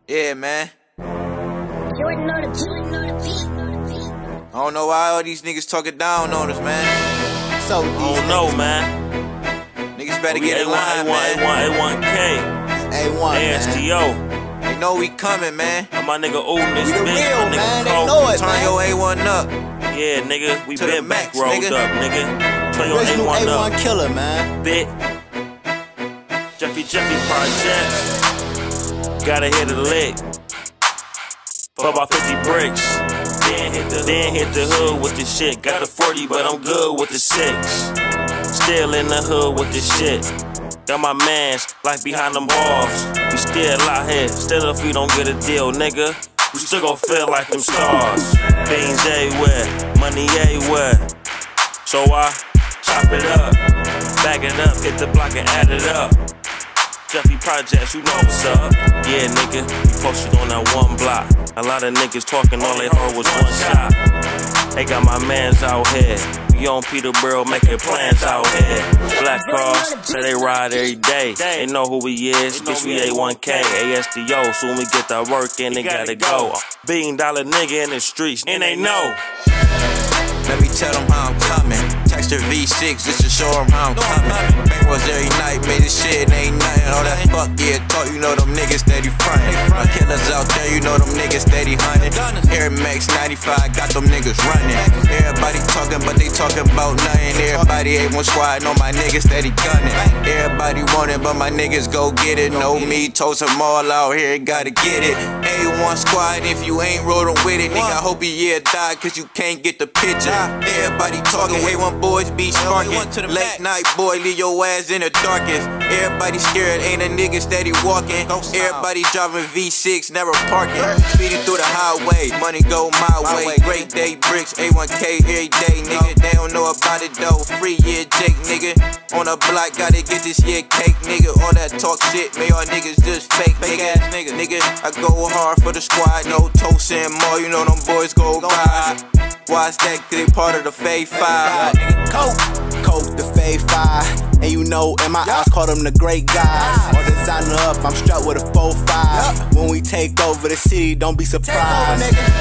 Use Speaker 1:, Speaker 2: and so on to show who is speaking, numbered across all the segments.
Speaker 1: Yeah, man. I don't know why all these niggas talking down on us, man.
Speaker 2: So
Speaker 3: I don't know, man.
Speaker 1: Niggas better get in line, man.
Speaker 3: A1K,
Speaker 2: A1,
Speaker 3: ASTO.
Speaker 1: They know we coming, man.
Speaker 3: And my nigga Oden this
Speaker 2: We the
Speaker 3: bitch,
Speaker 2: real,
Speaker 3: my nigga
Speaker 2: man. They
Speaker 3: Cole.
Speaker 2: know it,
Speaker 1: Turn
Speaker 2: man.
Speaker 1: your A1 up.
Speaker 3: Yeah, nigga, we
Speaker 1: To the
Speaker 3: been back
Speaker 1: max,
Speaker 3: rolled
Speaker 1: nigga.
Speaker 3: up, nigga. Turn your
Speaker 2: Original
Speaker 3: A1
Speaker 2: A1
Speaker 3: up,
Speaker 2: killer, man.
Speaker 3: bit. Jeffy Projects. Gotta hit the lick. For about 50 bricks. Then hit the hood with the shit. Got the 40, but I'm good with the 6. Still in the hood with the shit. Got my mans like behind them bars. We still out here, still if we don't get a deal, nigga, we still gon' feel like them stars. Beans everywhere, money everywhere. So I chop it up, back it up, hit the block and add it up. Jeffy Projects, you know what's up. Yeah, nigga, we posted on that one block. A lot of niggas talking, all they heard was one shot. They got my mans out here. We on Peterborough making plans out here. Black cars, say they ride every day. They know who we is, bitch, we A1K, ASTO. Soon we get that work in, they gotta go. $1 billion nigga in the streets, and they know.
Speaker 1: Let me tell them how I'm coming. Text her V6 just to show them how I'm coming. Bankrolls every night, made this shit, ain't nothing. All that fuck yeah talk, you know them niggas steady frontin'. My killers out there, you know them niggas steady hunting. Air Max 95, got them niggas running. Everybody talking, but they talking about nothing. Everybody A1 squad, know my niggas steady gunning. Everybody want it, but my niggas go get it. Know me, toast them all out here, gotta get it. A1 squad, if you ain't rollin' with it, nigga, I hope you die, cause you can't get the picture. Everybody talking, A1 boys be sparking. Late night boy, leave your ass in the darkest. Everybody scared, ain't a nigga steady walking. Everybody driving V6, never parking. Speeding through the highway, money go my way. Great day bricks, A1K every day, nigga. They don't know about it though. Free year Jake, nigga. On the block, gotta get this year cake, nigga. All that talk shit, man, y'all niggas just fake, nigga. Nigga, I go hard for the squad, no toast and more. You know them boys go by. Watch that, cause they part of the Fave 5.
Speaker 2: Coke, the Fave 5. And you know, in my eyes, call them the great guys. All designer up, I'm strapped with a 4-5. When we take over the city, don't be surprised.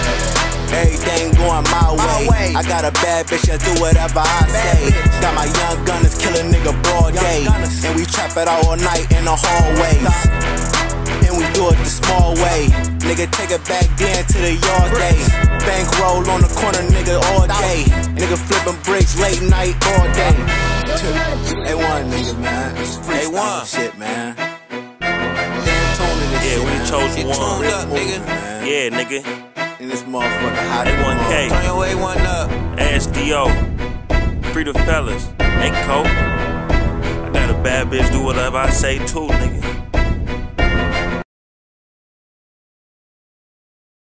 Speaker 2: Everything going my way. I got a bad bitch that do whatever I say. Got my young gunners kill a nigga broad day. And we trap it all night in the hallways. And we do it the small way. Nigga, take it back then to the yard days. Bankroll on the corner, nigga, all day. Nigga flipping bricks late night, all day. A1, nigga, man.
Speaker 1: A1
Speaker 2: shit, man.
Speaker 3: Yeah, we chose
Speaker 1: Get
Speaker 3: one.
Speaker 1: tuned up, nigga.
Speaker 3: Yeah, nigga.
Speaker 2: In this motherfucker, hot
Speaker 3: A1K,
Speaker 1: Turn your A1 up.
Speaker 3: ASTO. Free the fellas. Hey, Cole. I got a bad bitch, do whatever I say too, nigga.